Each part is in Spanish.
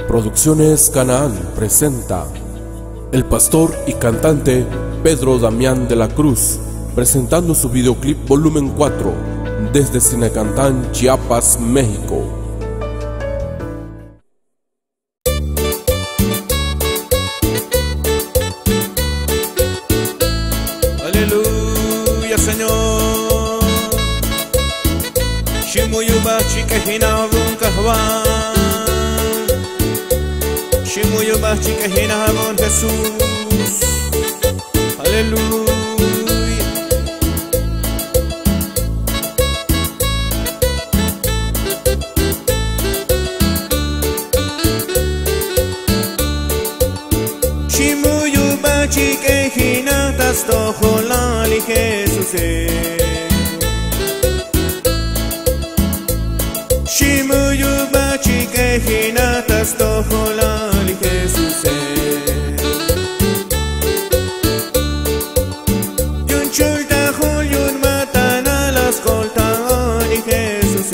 Producciones Canaán presenta el pastor y cantante Pedro Damián de la Cruz, presentando su videoclip volumen 4 desde Sinacantán, Chiapas, México. Aleluya, Señor. Shimuyuba chikahina habun kahwan. Shimuyuba chikahina habun Jesús. Aleluya. Shimuyuba chikahina tastoholali Jesús. Shimuyuba chikahina tastoholali Jesús. Yun chulta yun matana las coltani Jesús.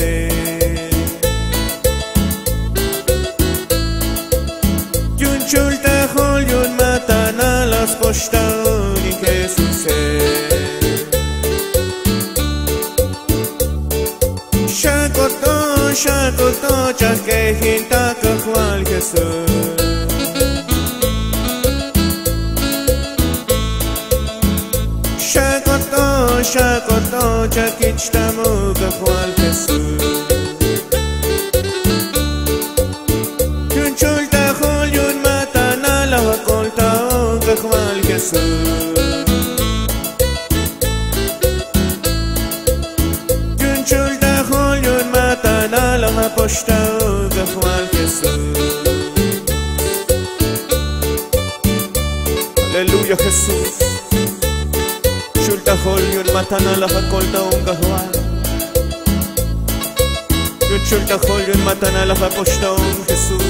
Yun chulta yun matana las postani Jesús. Shakoto chakehinta kahwal Jesús. Shakoto chakichtamu kahwal Jesús. Yun chulta yun matana la wakolta kahwal Jesús. Yun chulta yun matana la waposhta kahwal Jesús. Aleluya, Jesús. Chulta yun matana la wakolta kahwal. Yun chulta yun matana la waposhta Jesús.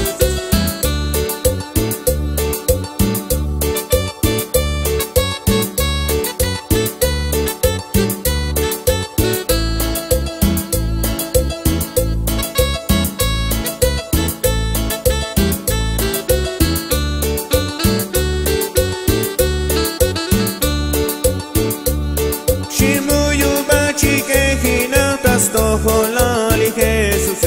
Shimuyuba chikahina tastoholali Jesús.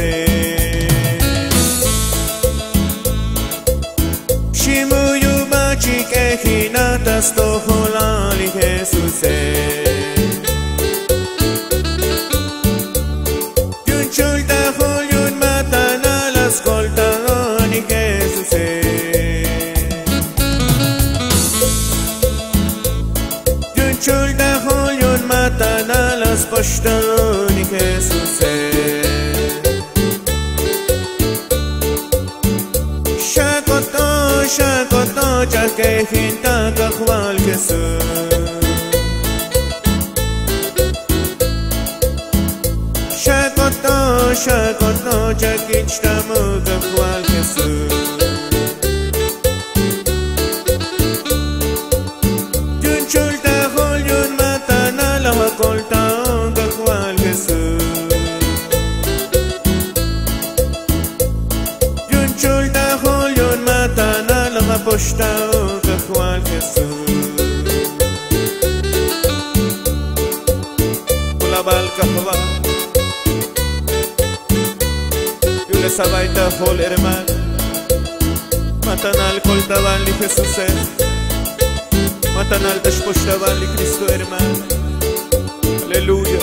Shimuyuba chikahina tastoholali Jesús. Yun chulta yun matana las coltani Jesús. Yun chulta yun matana las postani Jesús. Shakoto chakehinta kahwal Jesús. Shakoto chakichtamu kahwal Jesús. Yun chulta yun matana la wakolta kahwal Jesús. Yun chulta yun matana la waposhta kahwal Jesús. Kulabal kahwal yule sabaita hol hermano. Matanal coltaban li Jesús. Matanal dashposhtaban li Cristo hermano. Aleluya.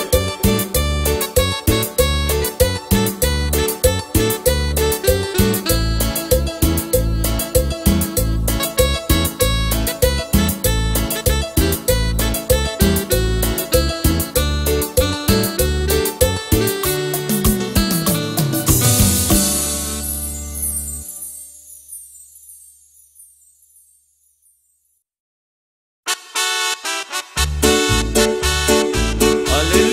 Aleluya.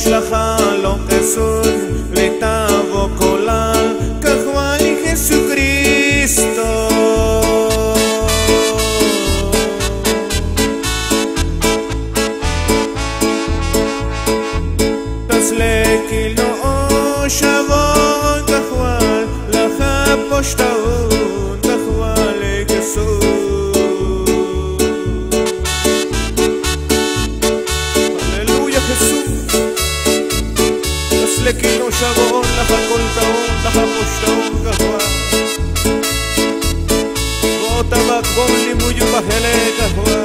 שלחה לו כסון לטבו כולל כחווה לי Jesucristo תסלקי לו שבון כחווה לך פושטאון כחווה לי כסון لكنه شبون لها كلتون لها مشتون قهوة وطبق بولي مجو بحلي قهوة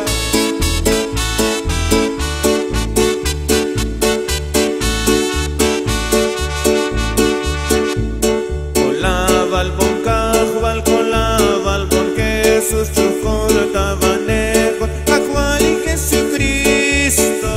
colaba el bon قهوة colaba el bon quesos chocolate habanero قهوة y Jesucristo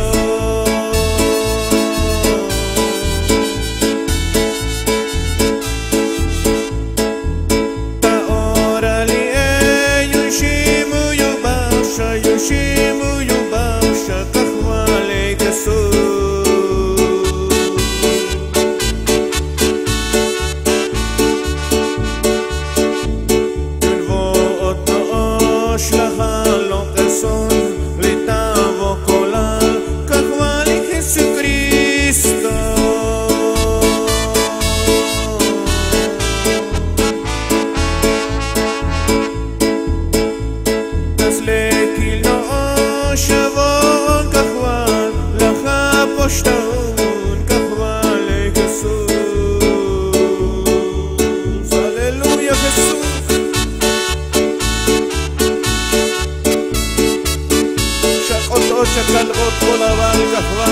شكلغوت كولابال قهوة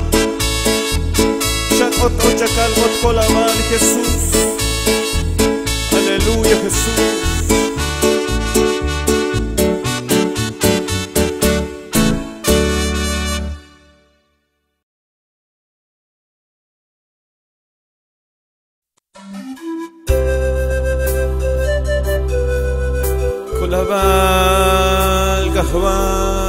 شكلغوت كولابال Jesús Aleluya Jesús كولابال قهوة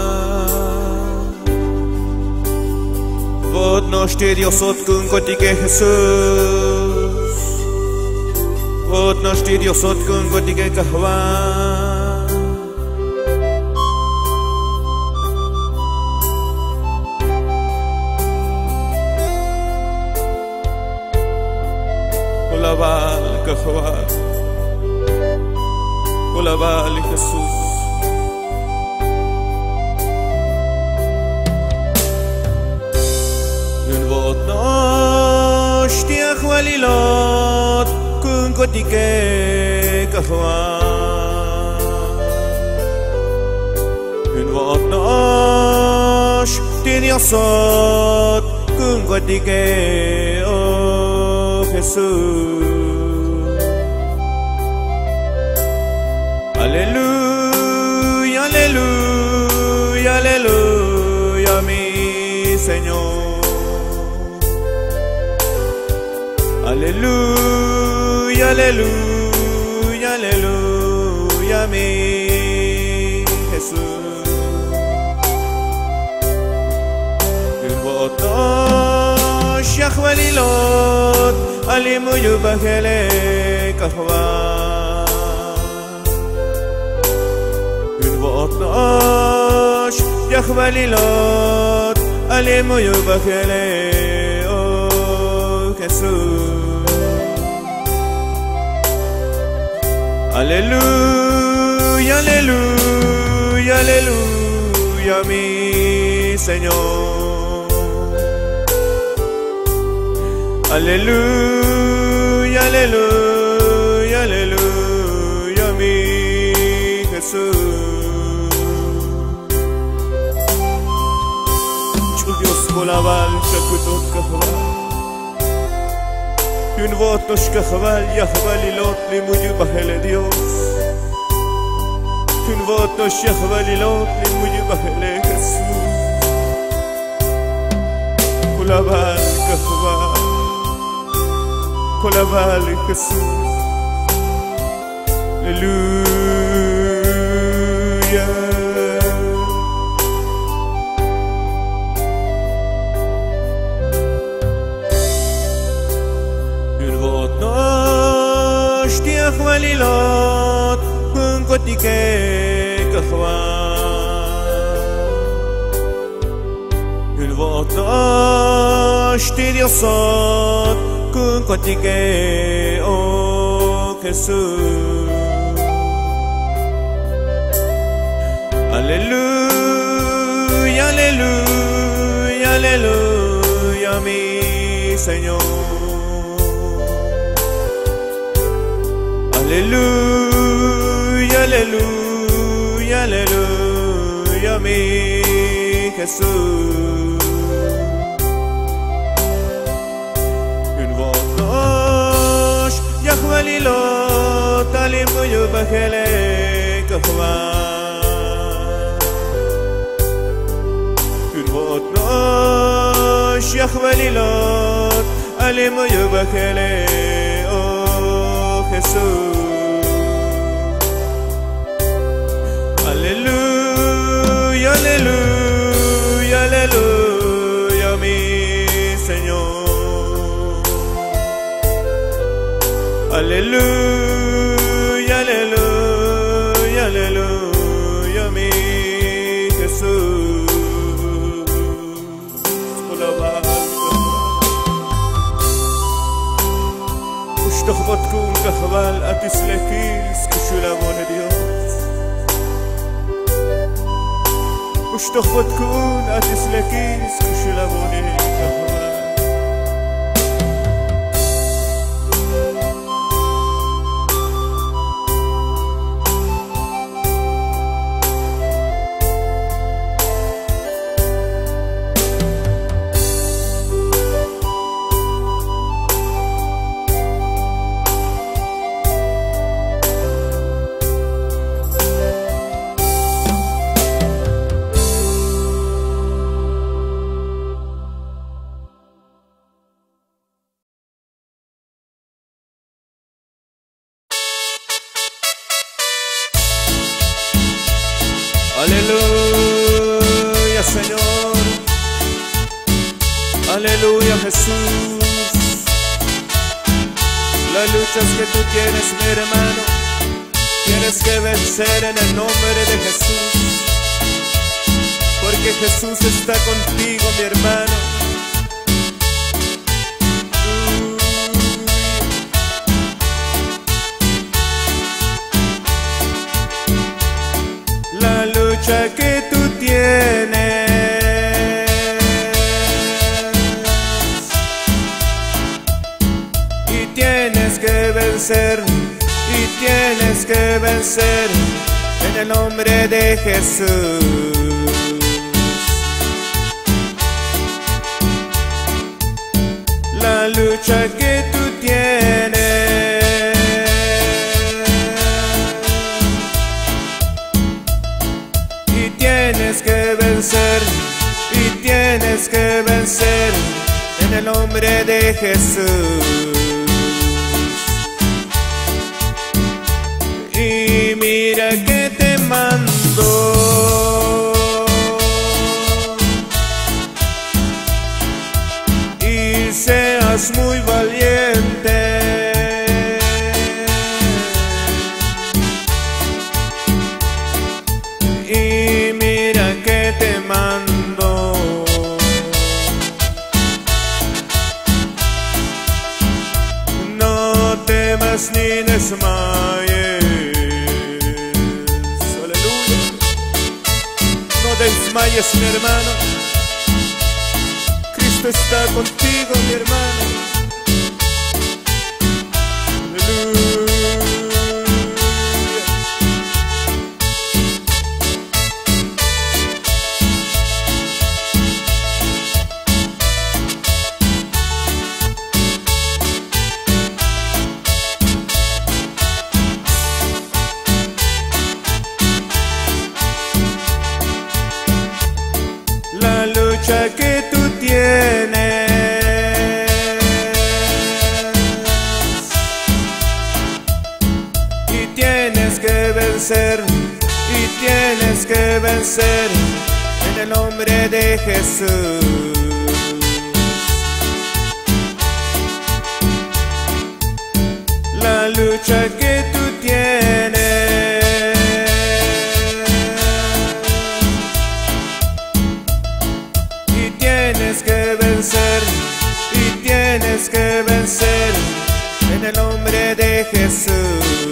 Noște Diosot când cotique Jesús Vot noște Diosot când cotique Kahwa Colabal Kahwa Colabal Jesús نشتیخ ولیلات کن کتیکه کهوا این وقت نشتی دیاسات کن کتیکه او Jesús Aleluya, aleluya, aleluya mi Señor Aleluya, aleluya, aleluya, mi Jesús. Yurbotosh yachvalilot, alimu yubahele kahwa. Yurbotosh yachvalilot, alimu yubahele Jesús. Aleluya, aleluya, aleluya, mi Señor. Aleluya, aleluya, aleluya, mi Jesús. Dios colabal, shakutot kahwa. Un voto shkahval, yahval ilot, limuyu bahele Dios. Un voto shkahval ilot, limuyu bahele Jesús. Colabal kahwa, colabal Jesús. Aleluya. Walilot kun kotike kahwa Ylvotash tidiosot kun kotike o Jesús. Aleluya, aleluya, aleluya, mi Señor. Aleluya, aleluya, aleluya, mi Jesús. Ylvotash Yahweh Lilot alim yubachele kahwa Ylvotash Yahweh Lilot alim yubachele o Jesús. Aleluya, aleluya, aleluya, mi Señor. Aleluya, aleluya, aleluya, mi Jesús. Ushtochbotkum kahval atislekis kushulamon Dios. ושתוך תכון התסלקיס כשל עווני כחבל. Aleluya, Señor. Aleluya, Jesús. Las luchas que tú tienes, mi hermano, tienes que vencer en el nombre de Jesús. Porque Jesús está contigo, mi hermano. La lucha que tú tienes y tienes que vencer, y tienes que vencer en el nombre de Jesús. La lucha que tú tienes tienes que vencer, y tienes que vencer en el nombre de Jesús. Y mira que te mando y seas muy valiente. Ni desmayes, aleluya. No desmayes, mi hermano. Cristo está contigo, mi hermano. La lucha que tú tienes y tienes que vencer, y tienes que vencer en el nombre de Jesús. La lucha lucha que tú tienes, y tienes que vencer, y tienes que vencer en el nombre de Jesús.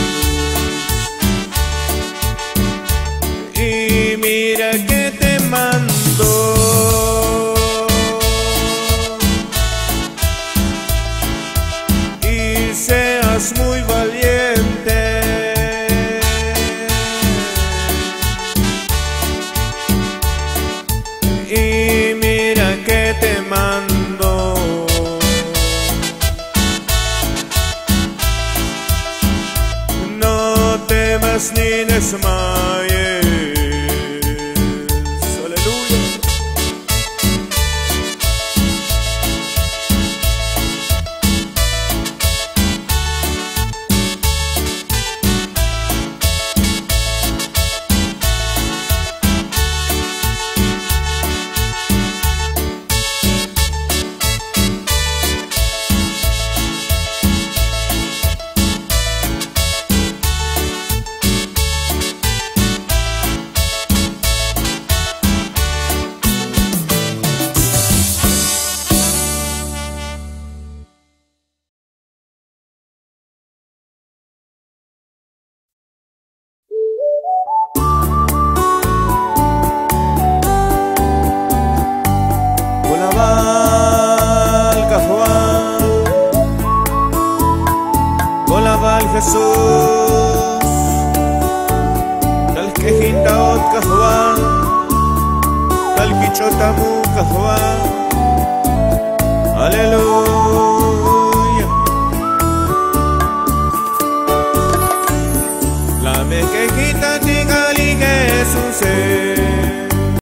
Y mira que te mando, y seas muy valiente, y mira que te mando. No temas ni desmayes. Jesús, tal que hindaot kahwan, tal que chotamu kahwan.